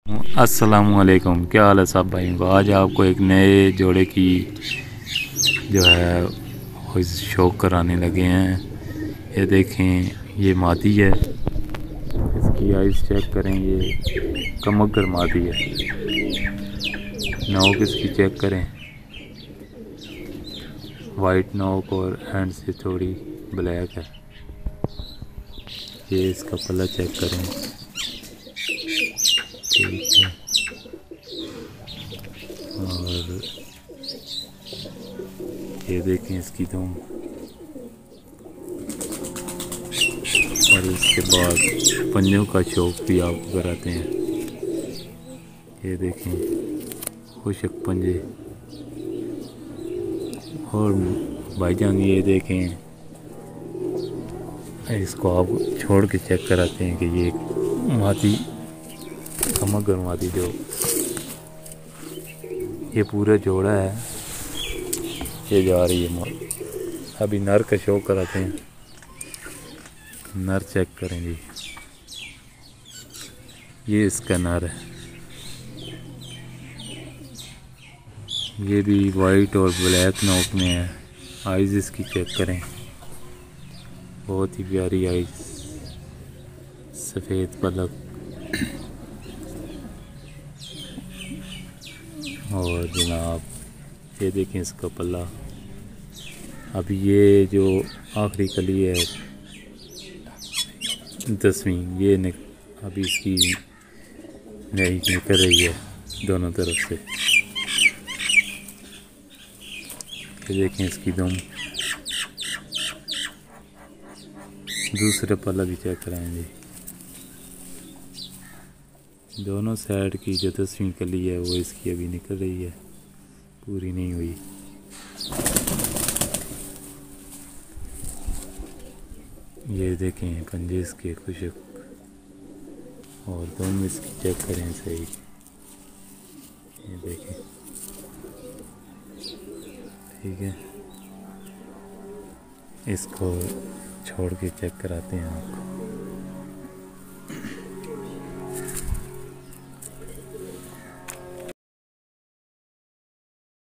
अस्सलामुअलैकुम, क्या हाल है सब भाइयों को। आज आपको एक नए जोड़े की जो है वो शौक कराने लगे हैं। ये देखें, ये मादी है, इसकी आइज़ चेक करें, ये कमगर मादी है। नोक इसकी चेक करें, वाइट नोक और एंड से थोड़ी ब्लैक है। ये इसका पल्ला चेक करें, ठीक है। और ये देखें इसकी दुम, और इसके बाद पंजों का शौक भी आपको कराते हैं। ये देखें, खुशक पंजे। और भाईजान ये देखें, इसको आप छोड़ के चेक कराते हैं कि ये मादी कमगर मादी जो ये पूरा जोड़ा है, ये जा रही है। अभी नर का शौक कराते हैं, नर चेक करें जी। ये इसका नर है, ये भी वाइट और ब्लैक नोक में है। आइज़ इसकी चेक करें, बहुत ही प्यारी आइज़, सफ़ेद पलक। और जनाब ये देखें इसका पल्ला। अब ये जो आखिरी कली है 10वीं, ये अभी इसकी नई निकल रही है दोनों तरफ से। ये देखें इसकी दुम। दूसरे पल्ला भी चेक कराएं जी। दोनों साइड की जो 10वीं कली है वो इसकी अभी निकल रही है, पूरी नहीं हुई। ये देखें पंजे इसके खुशक, और दोनों इसकी चेक करें सही। ये देखें, ठीक है। इसको छोड़ के चेक कराते हैं आपको।